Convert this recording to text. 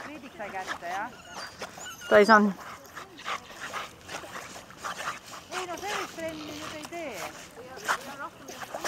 Priidik sai kätte, jah? Ta ei saanud. Ei no sellist trenni nüüd ei tee.